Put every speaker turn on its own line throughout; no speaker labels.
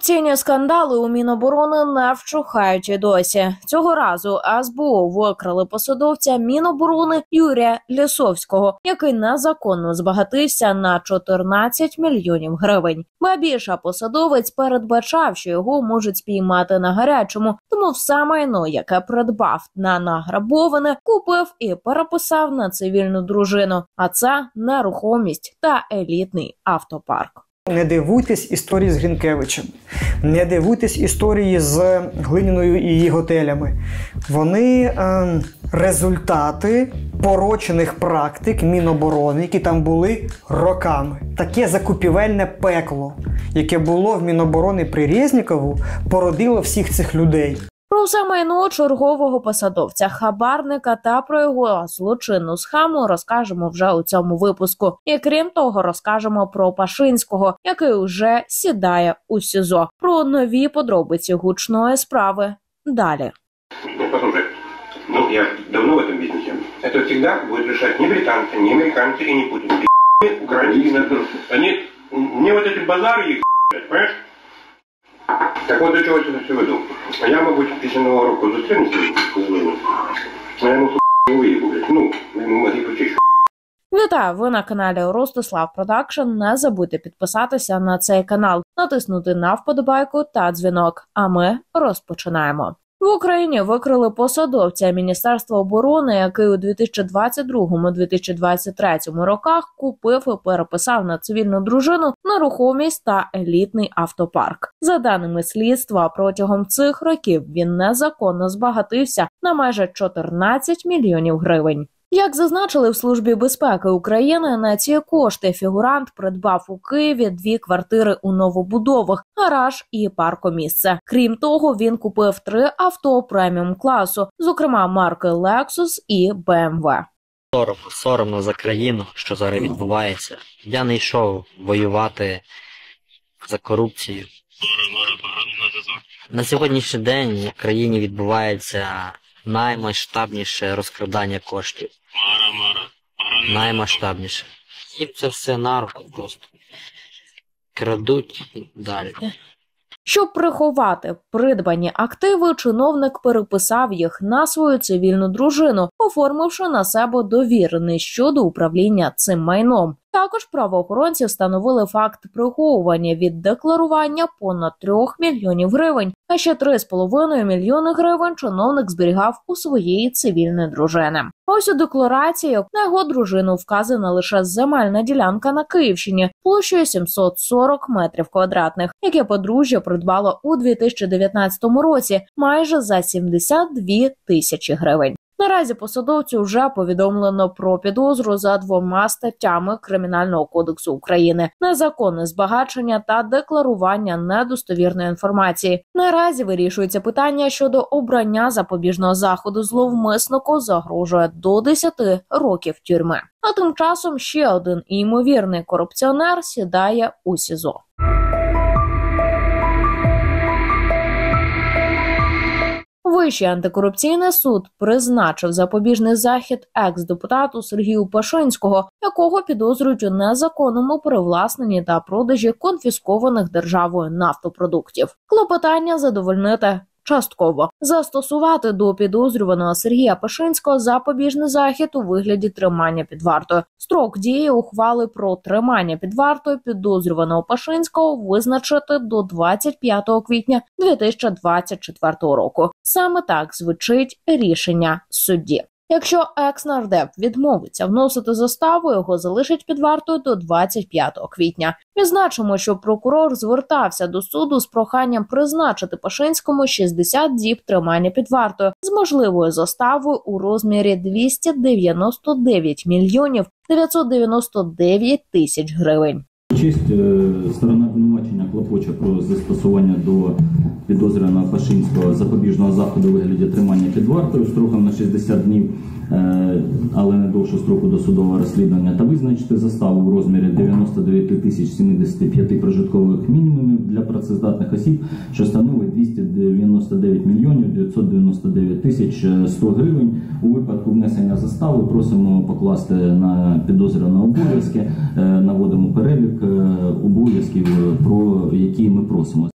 Корупційні скандали у Міноборони не вщухають і досі. Цього разу СБУ викрили посадовця Міноборони Юрія Лісовського, який незаконно збагатився на 14 мільйонів гривень. Ба більше, посадовець передбачав, що його можуть спіймати на гарячому, тому все майно, яке придбав на награбоване, купив і переписав на цивільну дружину. А це нерухомість та елітний автопарк.
Не дивуйтесь історії з Грінкевичем, не дивуйтесь історії з Глиніною і її готелями. Вони результати порочених практик Міноборони, які там були роками. Таке закупівельне пекло, яке було в Міноборони при Резнікову, породило всіх цих людей.
Про все майно чергового посадовця, хабарника та про його злочинну схему розкажемо вже у цьому випуску. І крім того, розкажемо про Пашинського, який уже сідає у СІЗО. Про нові подробиці гучної справи далі.
Послушай, я давно в этом бизнесе. Это всегда будет решать не британцы, не американцы и не Путин. Украинцы, они, мне вот эти базары их, понимаешь? Так от до чого я все веду. А я, мабуть, після Нового року зустрінуся з ними. А я йому не виїбу, блядь. Я йому мозги почищу.
Вітаю! Ви на каналі Ростислав Продакшн. Не забудьте підписатися на цей канал, натиснути на вподобайку та дзвінок. А ми розпочинаємо. В Україні викрили посадовця Міністерства оборони, який у 2022-2023 роках купив і переписав на цивільну дружину нерухомість та елітний автопарк. За даними слідства, протягом цих років він незаконно збагатився на майже 14 мільйонів гривень. Як зазначили в Службі безпеки України, на ці кошти фігурант придбав у Києві 2 квартири у новобудовах, гараж і паркомісце. Крім того, він купив 3 авто преміум-класу, зокрема марки Lexus і BMW.
Соромно за країну, що зараз відбувається. Я не йшов воювати за корупцію. На сьогоднішній день в країні відбувається наймасштабніше розкрадання коштів. Наймасштабніше. Їм це все на руку просто. Крадуть і далі.
Щоб приховати придбані активи, чиновник переписав їх на свою цивільну дружину, оформивши на себе довірений щодо управління цим майном. Також правоохоронці встановили факт приховування від декларування понад 3 мільйонів гривень, а ще 3,5 мільйони гривень чиновник зберігав у своєї цивільної дружини. Ось у декларації на його дружину вказана лише земельна ділянка на Київщині площею 740 метрів квадратних, яке подружжя придбало у 2019 році майже за 72 тисячі гривень. Наразі посадовцю вже повідомлено про підозру за 2 статтями Кримінального кодексу України – незаконне збагачення та декларування недостовірної інформації. Наразі вирішується питання щодо обрання запобіжного заходу. Зловмиснику загрожує до 10 років тюрми. А тим часом ще один ймовірний корупціонер сідає у СІЗО. Вищий антикорупційний суд призначив запобіжний захід екс-депутату Сергію Пашинського, якого підозрюють у незаконному привласненні та продажі конфіскованих державою нафтопродуктів. Клопотання задовольнити частково. Застосувати до підозрюваного Сергія Пашинського запобіжний захід у вигляді тримання під вартою. Строк дії ухвали про тримання під вартою підозрюваного Пашинського визначити до 25 квітня 2024 року. Саме так звучить рішення судді. Якщо екс-нардеп відмовиться вносити заставу, його залишать під вартою до 25 квітня. Відзначимо, що прокурор звертався до суду з проханням призначити Пашинському 60 діб тримання під вартою з можливою заставою у розмірі 299 мільйонів 999 тисяч гривень.
Честь, сторона обвинувачення клопоче про застосування до підозрюваного Пашинського запобіжного заходу у вигляді тримання під вартою строком на 60 днів, але не довше строку досудового розслідування, та визначити заставу у розмірі 99 тисяч 75 прожиткових мінімумів для працездатних осіб, що становить 299 мільйонів 999 тисяч 100 гривень. У випадку внесення застави просимо покласти на підозрюваного обов'язки, наводимо перелік обов'язків, про які ми просимо.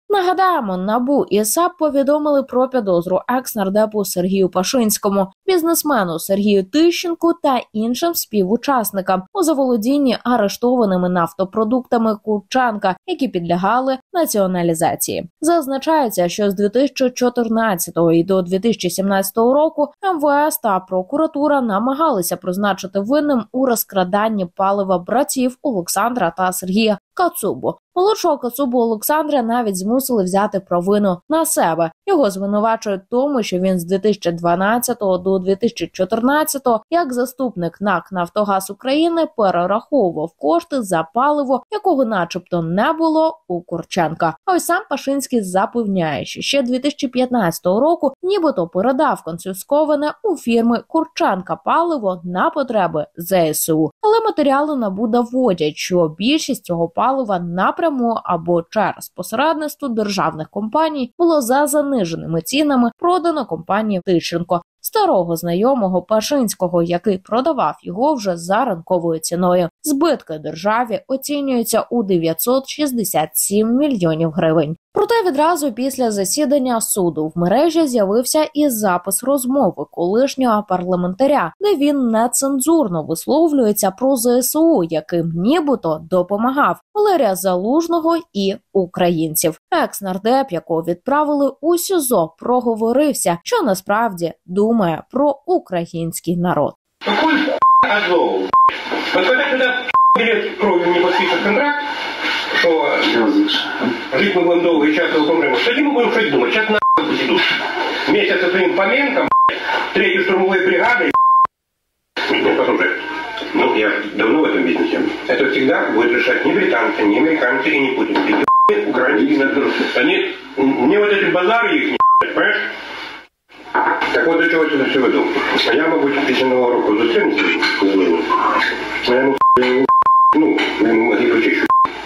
Нагадаємо, НАБУ і САП повідомили про підозру екс-нардепу Сергію Пашинському, бізнесмену Сергію Тищенку та іншим співучасникам у заволодінні арештованими нафтопродуктами Курченка, які підлягали націоналізації. Зазначається, що з 2014 і до 2017 року МВС та прокуратура намагалися призначити винним у розкраданні палива братів Олександра та Сергія Кацубу. Молодшого Кацубу Олександра навіть змусили взяти провину на себе. Його звинувачують в тому, що він з 2012 до 2014 як заступник НАК «Нафтогаз України» перераховував кошти за паливо, якого начебто не було у Курченка. А ось сам Пашинський запевняє, що ще 2015 року нібито передав конфісковане у фірми Курченка паливо на потреби ЗСУ. Але матеріали НАБУ доводять, що більшість цього палива напряму або через посередництво державних компаній було за заниженими цінами продано компанії Тищенко, старого знайомого Пашинського, який продавав його вже за ринковою ціною. Збитки державі оцінюються у 967 мільйонів гривень. Проте відразу після засідання суду в мережі з'явився і запис розмови колишнього парламентаря, де він нецензурно висловлюється про ЗСУ, яким нібито допомагав Валерія Залужного і українців. Екс-нардеп, якого відправили у СІЗО, проговорився, що насправді думає про український народ.
Какой Азов? Вот когда туда берет кровью не подпишет контракт, что жить мы будем долго и часто умрем, тогда мы будем что думать, сейчас нахуй пусть идут. Вместе со своим Фоменком, 3-й штурмовой бригадой. Нет, послушай, я давно в этом бизнесе. Это всегда будет решать не британцы, не американцы и не Путин. Украина, они, мне вот эти базары их не понимаешь? Так вот, до чого я все веду. А я, мабуть, після Нового року зустрінуся з ними. Я ему мозги почищу.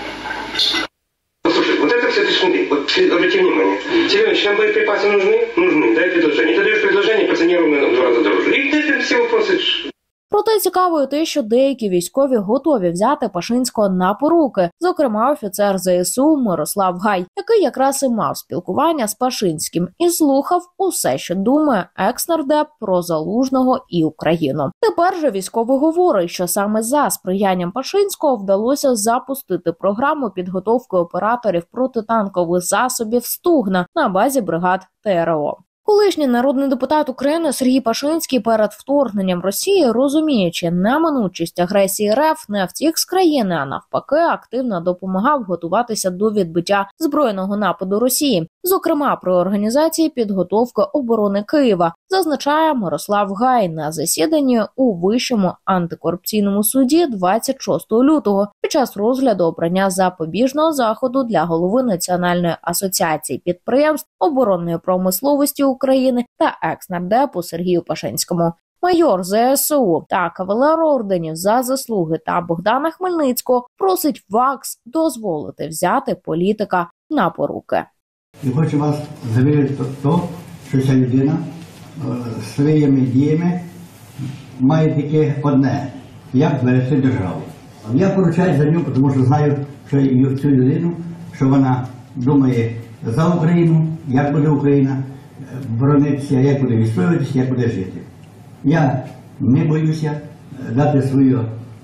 Слушай, вот это все тишины. Вот обрати внимание. Семенович, нам боеприпасы нужны? Нужны. Дай предложение. Ты даешь предложение, позиционируем в 2 раза дороже. И ты все вопросы...
Проте цікаво те, що деякі військові готові взяти Пашинського на поруки, зокрема офіцер ЗСУ Мирослав Гай, який якраз і мав спілкування з Пашинським і слухав усе, що думає екс-нардеп про Залужного і Україну. Тепер же військовий говорить, що саме за сприянням Пашинського вдалося запустити програму підготовки операторів протитанкових засобів «Стугна» на базі бригад ТРО. Колишній народний депутат України Сергій Пашинський перед вторгненням Росії, розуміючи неминучість агресії РФ, не втік з країни, а навпаки активно допомагав готуватися до відбиття збройного нападу Росії, зокрема при організації підготовки оборони Києва, зазначає Мирослав Гай на засіданні у Вищому антикорупційному суді 26 лютого під час розгляду обрання запобіжного заходу для голови Національної асоціації підприємств оборонної промисловості України та екс-нардепу Сергію Пашинському. Майор ЗСУ та кавалер орденів за заслуги та Богдана Хмельницького просить ВАКС дозволити взяти політика на поруки.
І хочу вас завірити то, що ця людина своїми діями має тільки одне – як зберегти державу. Я поручаю за нього, тому що знаю, що цю людину, що вона думає за Україну, як буде Україна боронитися, як буде відстоюватися, як буде жити. Я не боюся дати своє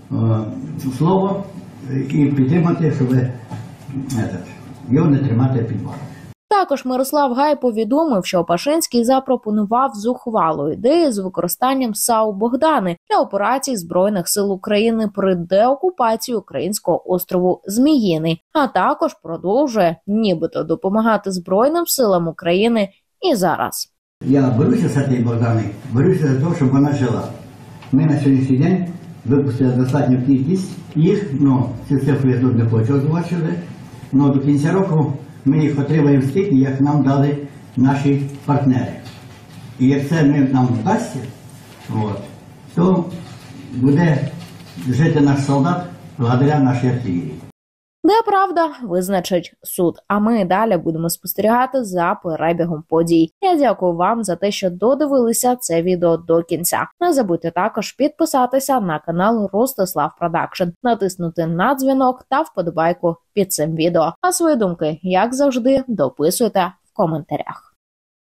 слово і підтримати, щоб його не тримати під вартою.
Також Мирослав Гай повідомив, що Пашинський запропонував зухвалу ідею з використанням САУ «Богдани» для операцій Збройних сил України при деокупації українського острову Зміїний, а також продовжує нібито допомагати Збройним силам України і зараз.
Я борюся з цією «Богданою», борюся за те, щоб вона жила. Ми на сьогоднішній день випустили достатню кількість їх, ці цифри я тут не хочу озвучити, але до кінця року ми їх отримаємо стільки, як нам дали наші партнери. І як це нам вдасться, то буде жити наш солдат благодаря нашій артилерії.
Де правда, визначить суд. А ми далі будемо спостерігати за перебігом подій. Я дякую вам за те, що додивилися це відео до кінця. Не забудьте також підписатися на канал Ростислав Продакшн, натиснути на дзвінок та вподобайку під цим відео. А свої думки, як завжди, дописуйте в коментарях.